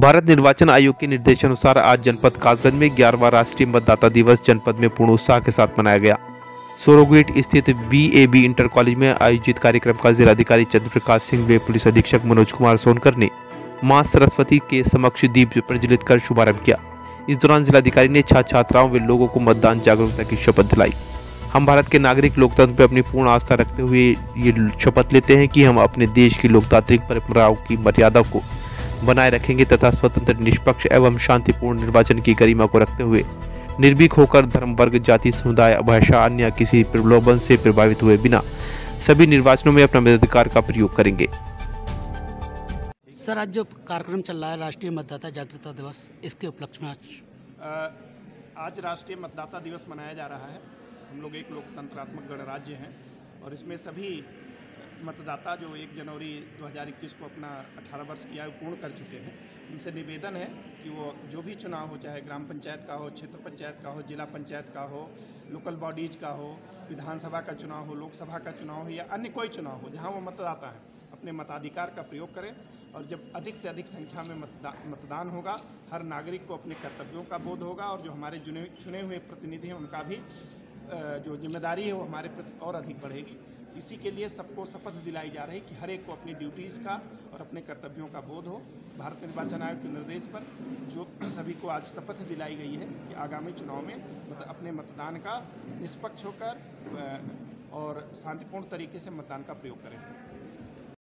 भारत निर्वाचन आयोग के निर्देशानुसार आज जनपद कासगंज में 11वां राष्ट्रीय मतदाता दिवस जनपद में पूर्ण उत्साह के साथ मनाया गया। सोरोगेट स्थित VAB इंटर कॉलेज में आयोजित कार्यक्रम का जिलाधिकारी चंद्रप्रकाश सिंह व पुलिस अधीक्षक मनोज कुमार सोनकर ने मां सरस्वती के समक्ष दीप प्रज्वलित कर शुभारंभ किया। इस दौरान जिलाधिकारी ने छात्र छात्राओं व लोगों को मतदान जागरूकता की शपथ दिलाई। हम भारत के नागरिक लोकतंत्र पर अपनी पूर्ण आस्था रखते हुए ये शपथ लेते हैं कि हम अपने देश की लोकतांत्रिक परंपराओं की मर्यादा को बनाए रखेंगे तथा स्वतंत्र, निष्पक्ष एवं शांतिपूर्ण निर्वाचन की गरिमा को रखते हुए निर्भीक होकर धर्म, वर्ग, जाति, समुदाय, भाषा, अन्य किसी प्रलोभन से प्रभावित हुए बिना सभी निर्वाचनों में अपना मताधिकार का प्रयोग करेंगे। सर, आज जो कार्यक्रम चल रहा है राष्ट्रीय मतदाता जागरूकता दिवस, इसके उपलक्ष्य में आज राष्ट्रीय मतदाता दिवस मनाया जा रहा है। हम लोग एक लोकतंत्रात्मक गणराज्य हैं और इसमें सभी मतदाता जो 1 जनवरी 2021 को अपना 18 वर्ष की आयु पूर्ण कर चुके हैं, उनसे निवेदन है कि वो जो भी चुनाव हो, चाहे ग्राम पंचायत का हो, क्षेत्र पंचायत का हो, जिला पंचायत का हो, लोकल बॉडीज का हो, विधानसभा का चुनाव हो, लोकसभा का चुनाव हो या अन्य कोई चुनाव हो, जहां वो मतदाता है अपने मताधिकार का प्रयोग करें। और जब अधिक से अधिक संख्या में मतदान होगा, हर नागरिक को अपने कर्तव्यों का बोध होगा और जो हमारे चुने हुए प्रतिनिधि हैं उनका भी जो जिम्मेदारी है वो हमारे प्रति और अधिक बढ़ेगी। इसी के लिए सबको शपथ दिलाई जा रही है कि हर एक को अपनी ड्यूटीज़ का और अपने कर्तव्यों का बोध हो। भारत निर्वाचन आयोग के निर्देश पर जो सभी को आज शपथ दिलाई गई है कि आगामी चुनाव में अपने मतदान का निष्पक्ष होकर और शांतिपूर्ण तरीके से मतदान का प्रयोग करें।